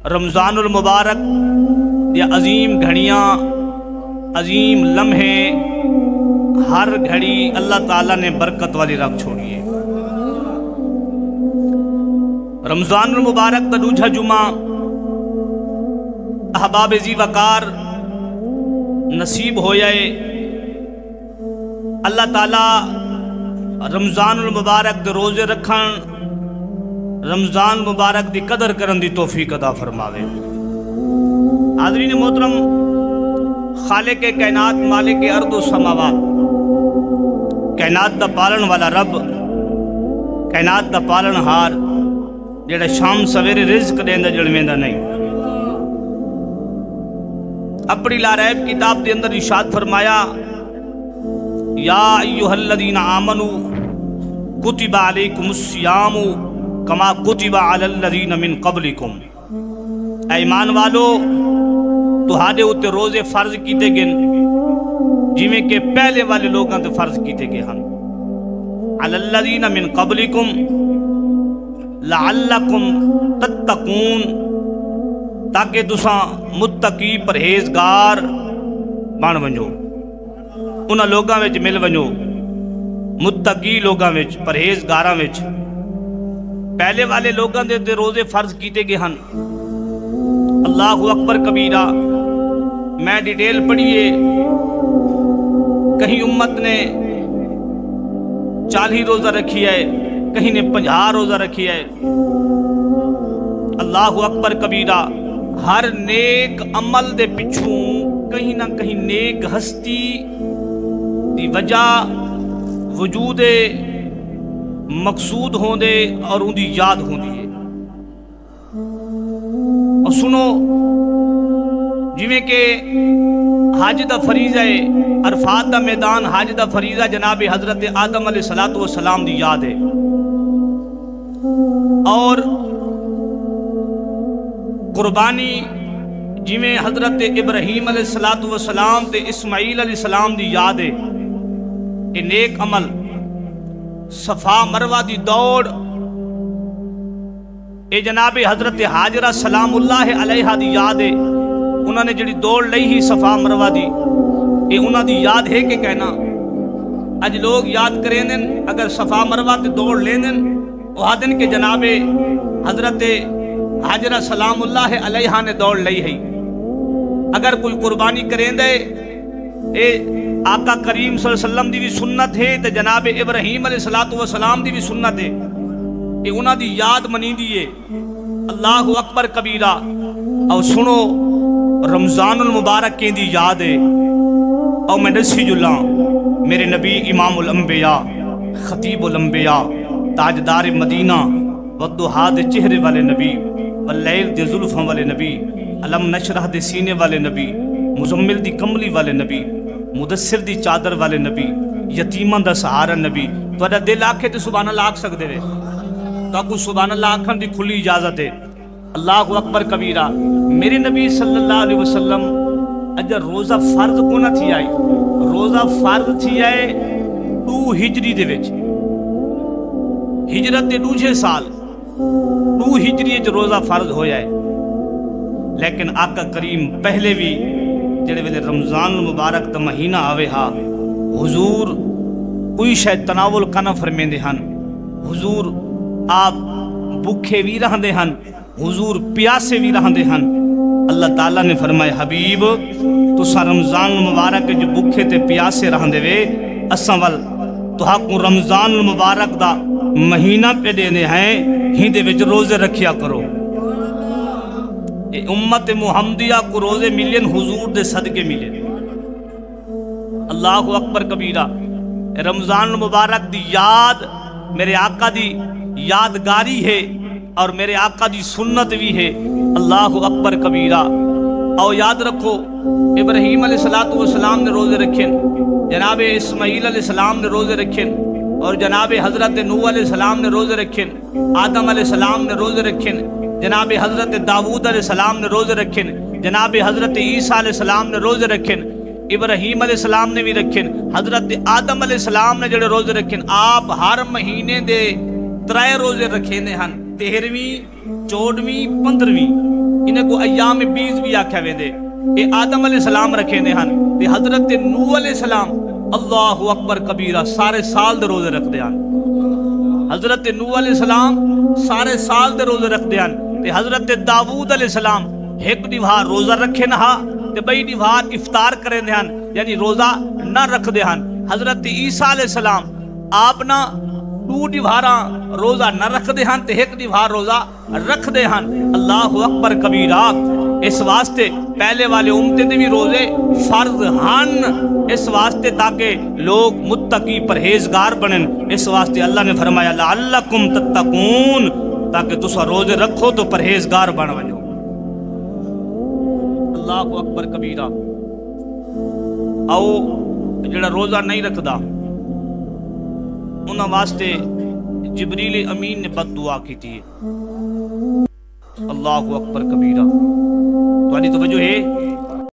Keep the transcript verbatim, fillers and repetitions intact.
رمضان المبارک یہ عظیم گھڑیاں، عظیم لمحے، ہر گھڑی اللہ تعالیٰ نے برکت والی رکھ چھوڑی ہے۔ رمضان المبارک دا دوجھا جمعہ احباب زی وقار نصیب ہو جائے، اللہ تعالیٰ رمضان المبارک دے روزے رکھن، رمضان مبارک دی قدر کرن دی توفیق عطا فرماوے۔ حاضرین محترم، خالق کائنات، مالک ارض و سماوات، کائنات دا پالن والا رب، کائنات دا پالن ہار، جڑا شام سویرے رزق دیندا جڑویندا نہیں، اپنی لا ریب کتاب دے اندر ارشاد فرمایا، یا ایھا الذین آمنوا کتب علیکم الصیام کما کتب علی الذین من قبلکم، اے ایمان والو تہاڈے اُتے روزے فرض کیتے گئے جویں کہ پہلے والے لوگاں تے فرض کیتے گئے ہن، علی الذین من قبلکم لعلکم تتقون، تاکہ تساں متقی پرہیزگار بن ونجو، انہاں لوگاں وچ مل ونجو، متقی لوگاں وچ، پرہیزگاراں وچ۔ پہلے والے لوگاں دے تے روزے فرض کیتے گئے ہن۔ اللہ اکبر کبیرہ، میں ڈیٹیل پڑھیے، کہیں امت نے چالیس روزہ رکھی ہے، کہیں نے پنجہ روزہ رکھی ہے۔ اللہ اکبر کبیرہ، ہر نیک عمل دے پچھوں کہیں نہ کہیں نیک ہستی دی وجہ وجود مقصود ہوں دے اور ان دی یاد ہوں دی ہے۔ اور سنو، جویں کہ حج دا فریضہ ہے، عرفات دا میدان حج دا فریضہ جناب حضرت آدم علیہ السلام دی یاد ہے، اور قربانی جویں حضرت ابراہیم علیہ السلام تے اسماعیل علیہ السلام دی یاد ہے، کہ نیک عمل صفا مروہ دی دوڑ، اے جناب حضرت حاجرہ سلام اللہ علیہ دی یاد ہے، انہوں نے جڑی دوڑ لئی ہی صفا مروہ دی، اے انہوں دی یاد ہے کہ کہنا اج لوگ یاد کریں دن، اگر صفا مروہ تے دوڑ لیں دن، وہ دن کہ جناب حضرت حاجرہ سلام اللہ علیہ نے دوڑ لئی ہے۔ اگر کوئی قربانی کریں دے، اے آقا کریم صلی اللہ علیہ وسلم دی بھی سنت ہے، تے جناب ابراہیم علیہ السلام دی بھی سنت ہے، کہ انہاں دی یاد منی دیئے۔ اللہ اکبر کبیرہ، اور سنو رمضان المبارک کی دی یاد ہے، اور میں نسی جلان میرے نبی امام الانبیاء، خطیب الانبیاء، تاجدار مدینہ، والضحیٰ دے چہرے والے نبی، واللیل دے زلفوں والے نبی، علم نشرح دے سینے والے نبی، مزمل دی کملی والے نبی، مدثر دی چادر والے نبی، یتیمان دا سہارا نبی۔ تو اگر دل آکھے تو سبحان اللہ آکھ سکتے رہے، تو آپ کو سبحان اللہ آکھن دی کھلی اجازت ہے۔ اللہ اکبر کبیرہ، میرے نبی صلی اللہ علیہ وسلم اجر روزہ فرض کو نہ تھی آئی، روزہ فرض تھی آئے دو ہجری دے وچ، ہجرت دے دوجھے سال دو ہجری جو روزہ فرض ہو جائے، لیکن آقا کریم پہلے بھی جڑے ویلے رمضان مبارک دا مہینہ آوے ہا، حضور کوئی شاید تناول کا نہ فرمیندے ہن، حضور آپ بکھے بھی رہندے ہن، حضور پیاسے بھی رہندے ہن۔ اللہ تعالیٰ نے فرمائے، حبیب تو سا رمضان مبارک جو بکھے تے پیاسے رہندے وے، اساں وال تو حق رمضان مبارک دا مہینہ پہ دینے ہیں، ہی دے وچ روزے رکھیا کرو۔ اے امت محمدیہ کو روزے ملین حضور دے صدقے ملین۔ اللہ اکبر کبیرہ، رمضان مبارک دی یاد میرے آقا دی یادگاری ہے، اور میرے آقا دی سنت بھی ہے۔ اللہ اکبر کبیرہ، اور یاد رکھو ابراہیم علیہ السلام نے روزے رکھیں، جناب اسماعیل علیہ السلام نے روزے رکھیں، اور جناب حضرت نوح علیہ السلام نے روزے رکھیں، آدم علیہ السلام نے روزے رکھیں، جناب حضرت داؤد علیہ السلام نے روزے رکھیں، جناب حضرت عیسیٰ علیہ السلام نے روزے رکھیں، ابراہیم علیہ السلام نے بھی رکھیں، حضرت آدم علیہ السلام نے جڑے روزے رکھیں۔ آپ ہر مہینے دے ترائے روزے رکھیں دے ہن، تیرہویں، چودہویں، پندرہویں، انہیں کو ایام بیز بھی آکھیا ویندے اے آدم علیہ السلام رکھے نے ہن تے حضرت نوح علیہ السلام اللہ اکبر کبیرہ سارے سال دے روزے رکھ دے ہن حضرت نوح علیہ السلام سارے سال دے روزے رکھ دے ہن تے حضرت داؤد علیہ السلام ایک دیوار روزہ رکھے نہ تے بئی دیوار افطار کرے دے ہن یعنی روزہ نہ رکھ دے ہن حضرت عیسیٰ علیہ السلام آپ نہ دو دیواراں روزہ نہ رکھ دے ہن تے ایک دیوار روزہ رکھ دے ہن اللہ اکبر کبیرہ اس واسطے پہلے والے امتیں دے بھی روزے فرض ہن اس واسطے تاکہ لوگ متقی پرہیزگار بنن اس واسطے اللہ نے فرمایا لعلکم تتقون تاکہ تسا روزے رکھو تو پرہیزگار بن ونجو اللہ اکبر کبیرہ او جڑا روزہ نہیں رکھدا انہاں واسطے جبریل امین نے بد دعا کی تھی اللہ اکبر کبیرہ تمہاری توجہ ہے